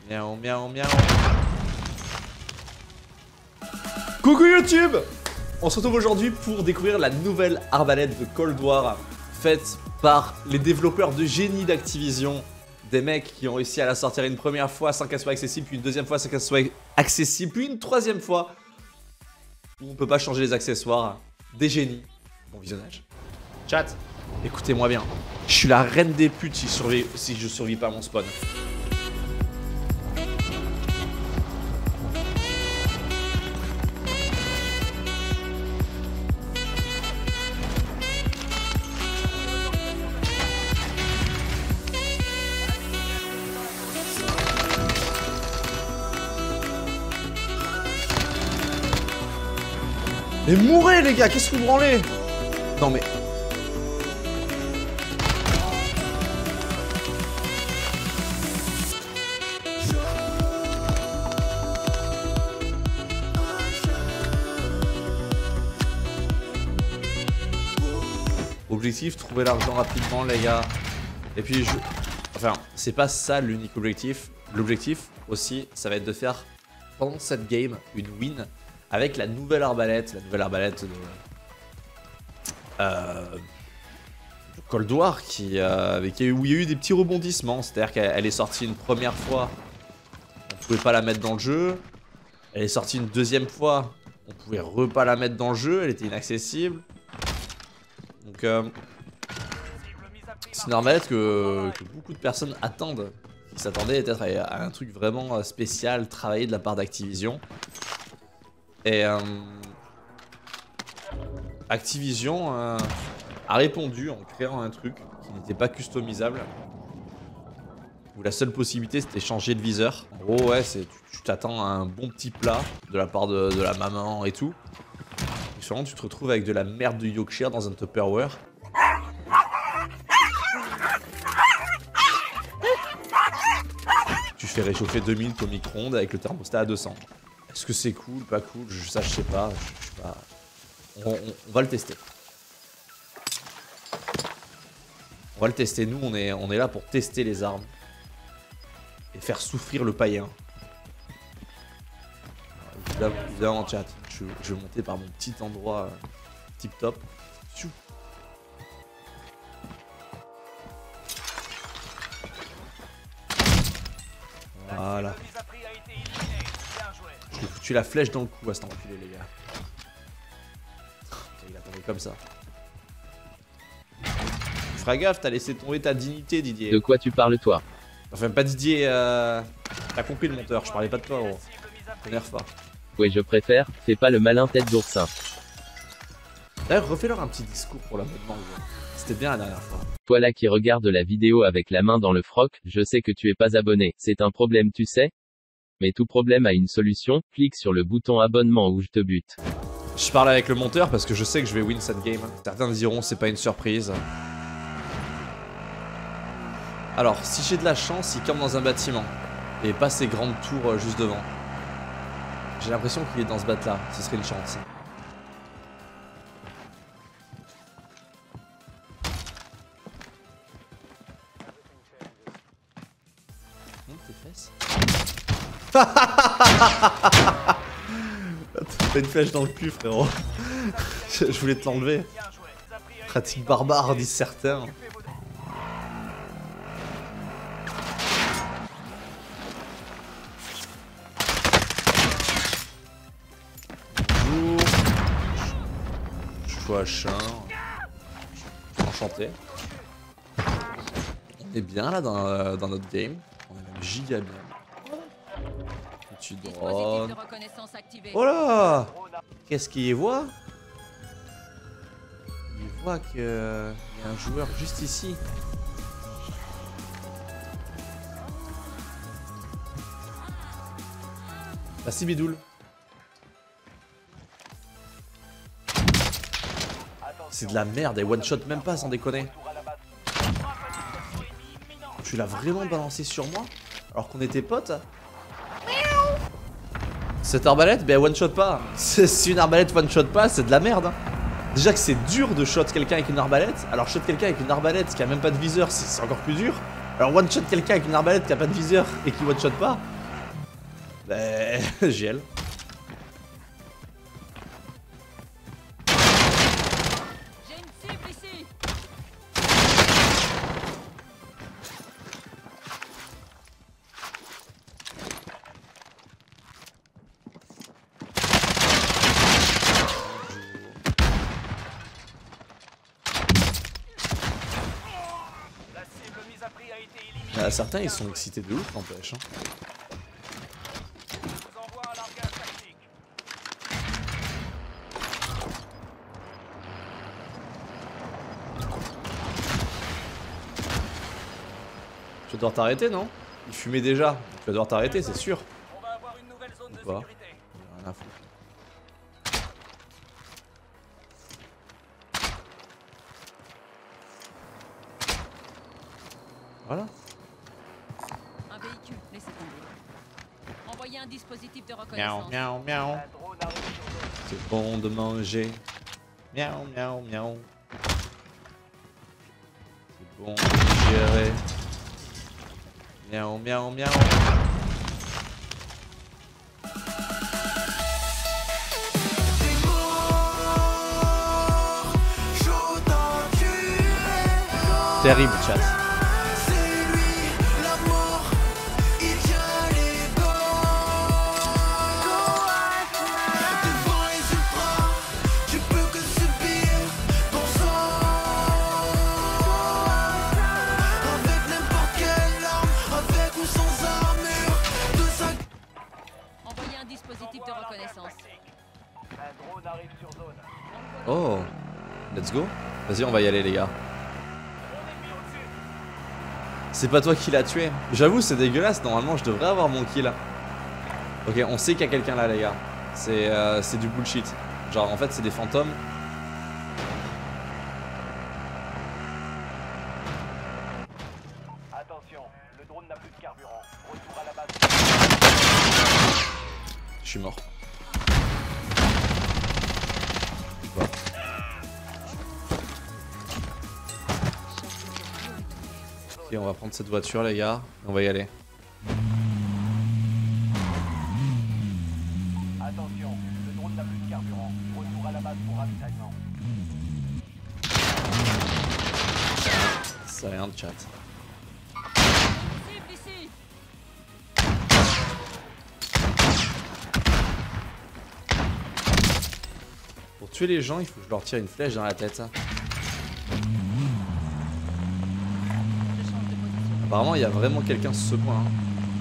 Miaou, miaou, miaou. Coucou YouTube! On se retrouve aujourd'hui pour découvrir la nouvelle arbalète de Cold War faite par les développeurs de génie d'Activision. Des mecs qui ont réussi à la sortir une première fois sans qu'elle soit accessible, puis une deuxième fois sans qu'elle soit accessible, puis une troisième fois où on peut pas changer les accessoires. Des génies. Bon visionnage. Chat, écoutez-moi bien. Je suis la reine des putes si je survis pas à mon spawn. Mais mourrez les gars, qu'est-ce que vous branlez? Non mais... Objectif, trouver l'argent rapidement les gars. Et puis je... Enfin, c'est pas ça l'unique objectif. L'objectif aussi, ça va être de faire pendant cette game une win avec la nouvelle arbalète de Cold War où il y a eu des petits rebondissements. C'est-à-dire qu'elle est sortie une première fois, on pouvait pas la mettre dans le jeu. Elle est sortie une deuxième fois, on pouvait pas la mettre dans le jeu, elle était inaccessible. Donc c'est une arbalète que beaucoup de personnes attendent. Qui s'attendaient peut-être à un truc vraiment spécial, travaillé de la part d'Activision. Et Activision a répondu en créant un truc qui n'était pas customisable. Où la seule possibilité c'était changer de viseur. En gros ouais, tu t'attends à un bon petit plat de la part de la maman et tout. Et souvent tu te retrouves avec de la merde de Yorkshire dans un Tupperware. Tu fais réchauffer 2 minutes au micro-ondes avec le thermostat à 200. Est-ce que c'est cool, pas cool? Ça je sais pas. On va le tester. On va le tester, nous on est là pour tester les armes. Et faire souffrir le païen. Évidemment en chat, je vais monter par mon petit endroit tip top. Voilà. Je lui ai foutu la flèche dans le cou à cet enculé les gars. Il attendait comme ça. Tu feras gaffe, t'as laissé tomber ta dignité Didier. De quoi tu parles toi? Enfin pas Didier, t'as compris le monteur, je parlais pas de toi gros. T'énerve pas. Oui je préfère, fais pas le malin tête d'oursin. D'ailleurs refais-leur un petit discours pour l'abonnement gros. C'était bien la dernière fois. Toi là qui regarde la vidéo avec la main dans le froc, je sais que tu es pas abonné, c'est un problème tu sais? Mais tout problème a une solution, clique sur le bouton abonnement ou je te bute. Je parle avec le monteur parce que je sais que je vais win cette game. Certains diront c'est pas une surprise. Alors, si j'ai de la chance, il campe dans un bâtiment. Et pas ces grandes tours juste devant. J'ai l'impression qu'il est dans ce bat là, ce serait une chance. Tes fesses. T'as une flèche dans le cul frérot. Je voulais te l'enlever. Pratique barbare disent certains. Bonjour. Chouachin. Enchanté. On est bien là dans notre game. On est même giga bien. Tu drones. Oh là! Qu'est-ce qu'il y voit? Il voit qu'il y a un joueur juste ici. Merci Bidoul. C'est de la merde, et one shot même pas sans déconner. Tu l'as vraiment balancé sur moi? Alors qu'on était potes? Cette arbalète, ben one shot pas. Si une arbalète one shot pas, c'est de la merde. Déjà que c'est dur de shot quelqu'un avec une arbalète. Alors shot quelqu'un avec une arbalète qui a même pas de viseur, c'est encore plus dur. Alors one shot quelqu'un avec une arbalète qui a pas de viseur et qui one shot pas. Bah, GL. J'ai une cible ici. La cible mise à prix a été éliminée. Ah, certains ils sont excités de ouf, n'empêche. Hein. Je vous envoie un largage tactique. Tu vas devoir t'arrêter, non? Il fumait déjà. Tu vas devoir t'arrêter, c'est sûr. On va avoir une nouvelle zone de Ou pas. sécurité. Rien à foutre. Voilà. Un véhicule, laissez tomber. Envoyez un dispositif de Miaou, reconnaissance. miaou, miaou. Un drone arrive sur zone. C'est bon de manger. Miaou, miaou, miaou. C'est bon de digérer. Miaou, miaou, miaou. Terrible chat. Envoyez un dispositif de reconnaissance. Un drone arrive sur zone. Oh, let's go. Vas-y, on va y aller, les gars. C'est pas toi qui l'as tué. J'avoue, c'est dégueulasse. Normalement, je devrais avoir mon kill. Ok, on sait qu'il y a quelqu'un là, les gars. C'est du bullshit. Genre, en fait, c'est des fantômes. Attention, le drone n'a plus de carburant. Retour à la base. Je suis mort. Ok, on va prendre cette voiture, les gars. Et on va y aller. Attention, le drone n'a plus de carburant. Retour à la base pour ravitaillement. C'est rien de chat. Cible ici. Pour tuer les gens, il faut que je leur tire une flèche dans la tête. Je change de position. Apparemment, il y a vraiment quelqu'un sur ce point. Hein.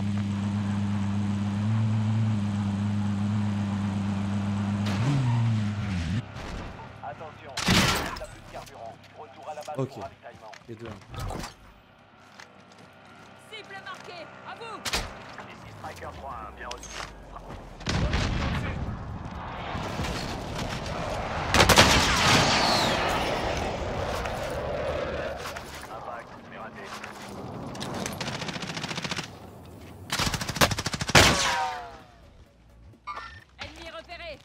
Attention, le drone n'a plus de carburant. Retour à la base Ok. pour ravitaillement. Les deux. Cible marquée. À vous. Ici Striker 3-1, bien reçu. Impact, mais raté. Ennemi repéré.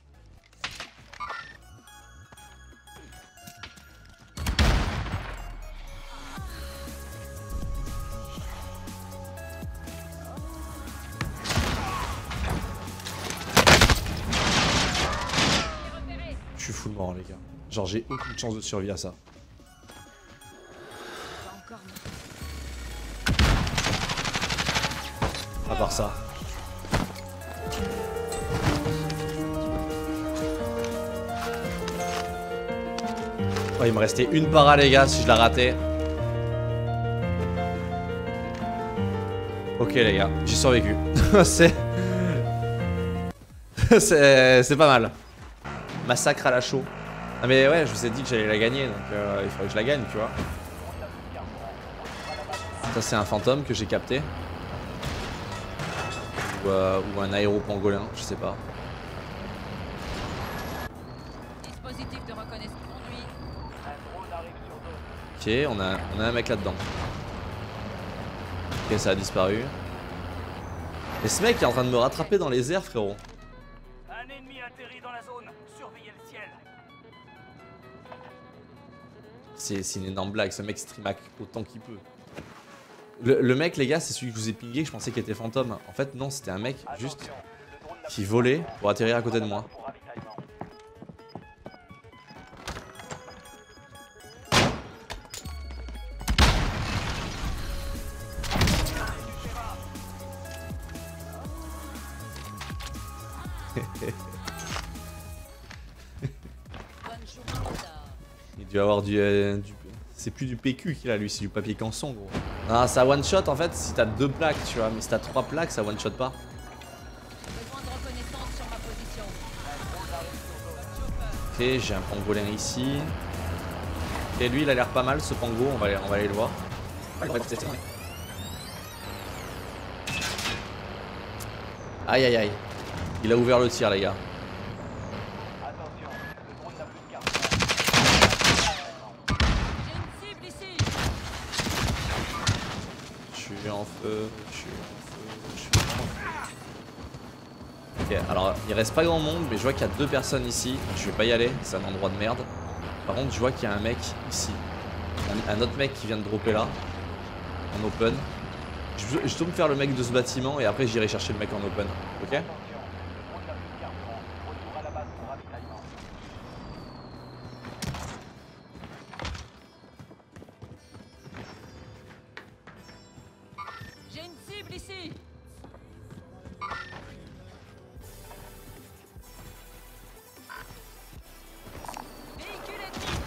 Ennemi repéré. Je suis full mort, les gars. Genre, j'ai aucune chance de survie à ça. Pas encore. À part ça. Oh, il me restait une para, les gars, si je la ratais. Ok, les gars, j'ai survécu. c'est pas mal. Massacre à la chaux. Ah mais ouais, je vous ai dit que j'allais la gagner, donc il faudrait que je la gagne, tu vois. Ça c'est un fantôme que j'ai capté. Ou un aéropangolin, je sais pas. Dispositif de reconnaissance conduit. Un drone arrive sur zone. Ok, on a un mec là-dedans. Ok, ça a disparu. Et ce mec est en train de me rattraper dans les airs, frérot. Un ennemi atterrit dans la zone. Surveillez le ciel. C'est une énorme blague, ce mec stream hack autant qu'il peut. Le mec, les gars, c'est celui que je vous ai pingé, que je pensais qu'il était fantôme. En fait, non, c'était un mec juste qui volait pour atterrir à côté de moi. Il doit avoir du c'est plus du PQ qu'il a lui, c'est du papier canson gros. Ah ça one shot en fait si t'as 2 plaques tu vois, mais si t'as 3 plaques ça one shot pas. Besoin de reconnaissance sur ma position. Ok j'ai un pangolin ici. Et lui il a l'air pas mal ce pango, on va aller le voir. Aïe aïe aïe. Il a ouvert le tir les gars. Attention, le drone n'a plus de carburant. J'ai une cible ici. Je suis en feu, je suis en feu. Ok, alors il reste pas grand monde, mais je vois qu'il y a 2 personnes ici. Je vais pas y aller, c'est un endroit de merde. Par contre, je vois qu'il y a un mec ici. Un autre mec qui vient de dropper là, en open. Je dois me faire le mec de ce bâtiment et après j'irai chercher le mec en open. Ok? Attention, le drone n'a plus de carburant. Retour à la base pour ravitaillement. J'ai une cible ici. Véhicule ennemi.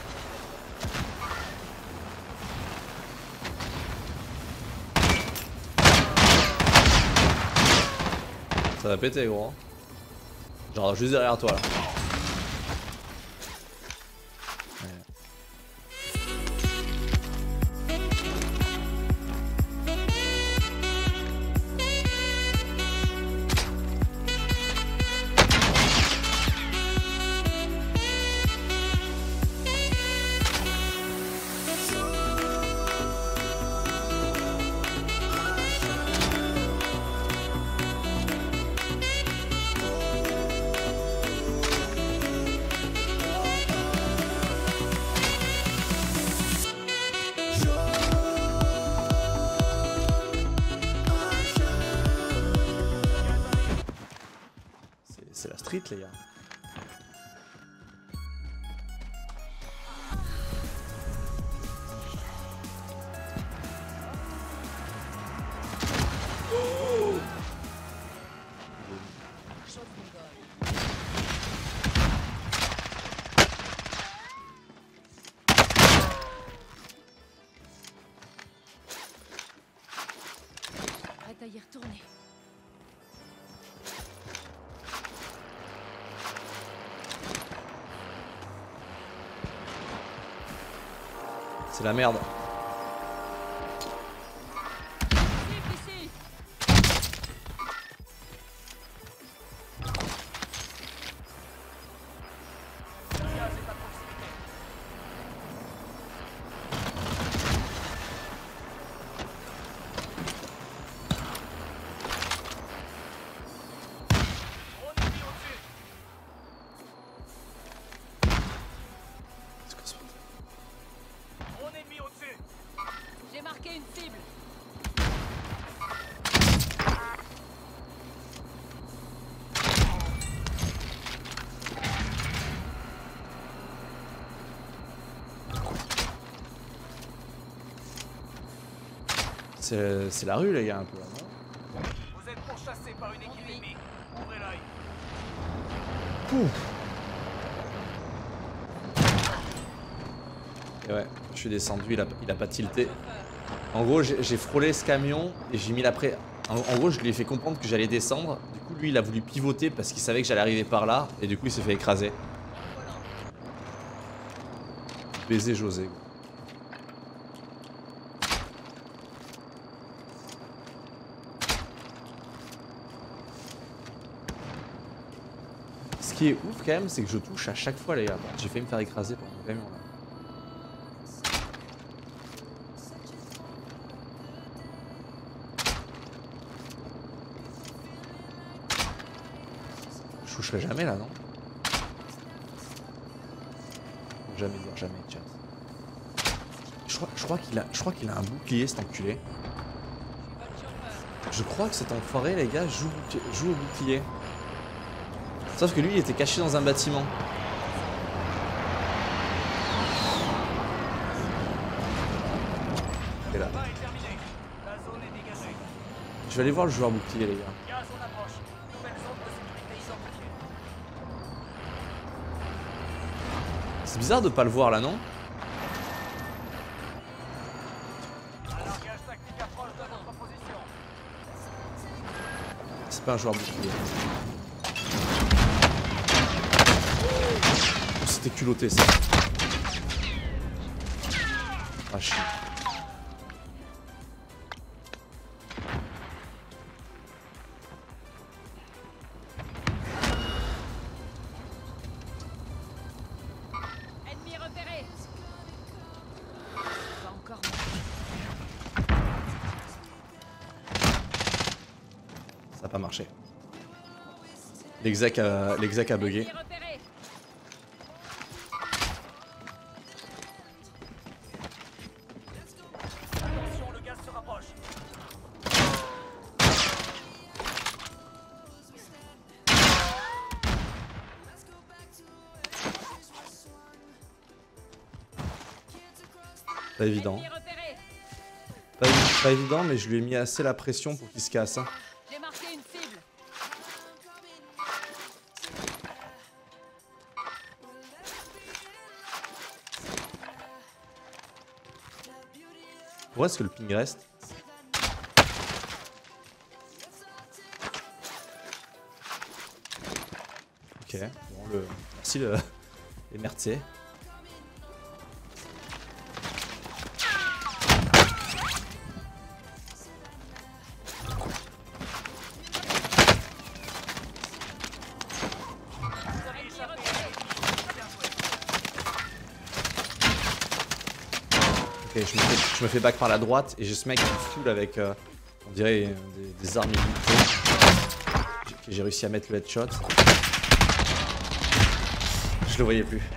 Ça va péter gros. Hein. Genre juste derrière toi là. C'est la street les gars. Prête à y retourner. C'est la merde. Cible ici. Drone ennemi au-dessus. C'est quoi ce bordel? Drone ennemi au-dessus. J'ai marqué une cible. C'est la rue les gars un peu là, non? Vous êtes pourchassé par une équipe ennemie. Ouvrez l'œil. Et ouais, je suis descendu, il a pas tilté. En gros, j'ai frôlé ce camion et j'ai mis l'après. En gros, je lui ai fait comprendre que j'allais descendre. Du coup, lui, il a voulu pivoter parce qu'il savait que j'allais arriver par là. Et du coup, il s'est fait écraser. Baiser José. Gros. Ce qui est ouf quand même, c'est que je touche à chaque fois les gars. J'ai failli me faire écraser par mon camion là. Je toucherai jamais là, non? Jamais dire jamais, chat. Je crois qu'il a un bouclier cet enculé. Je crois que cet enfoiré, les gars, joue au bouclier. Sauf que lui, il était caché dans un bâtiment. Et là. Je vais aller voir le joueur bouclier, les gars. C'est bizarre de pas le voir là, non? C'est pas un joueur bouclier. Oh, c'était culotté ça. Ah chier. Ennemi repéré. Pas encore. Ça a pas marché. L'exec a bugué. Ennemi repéré. Attention, le gaz se rapproche. Pas évident. Ennemi repéré. Pas évident, mais je lui ai mis assez la pression pour qu'il se casse. Hein. J'ai marqué une cible. Pourquoi est-ce que le ping reste? Ok, bon, merci les mertiers. Ok, je me fais back par la droite et j'ai ce mec qui me foule avec, on dirait, des armes illimitées. J'ai réussi à mettre le headshot. Je le voyais plus.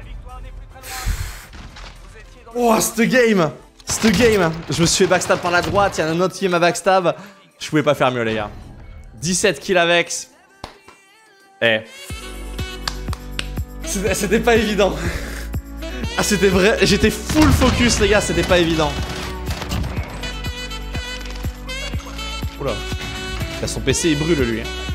Oh, cette game! Je me suis fait backstab par la droite, il y en a un autre qui m'a backstab. Je pouvais pas faire mieux, les gars. 17 kills avec. Eh. C'était pas évident. Ah, c'était vrai, j'étais full focus, les gars, c'était pas évident. Oula. Là, son PC il brûle, lui. Hein.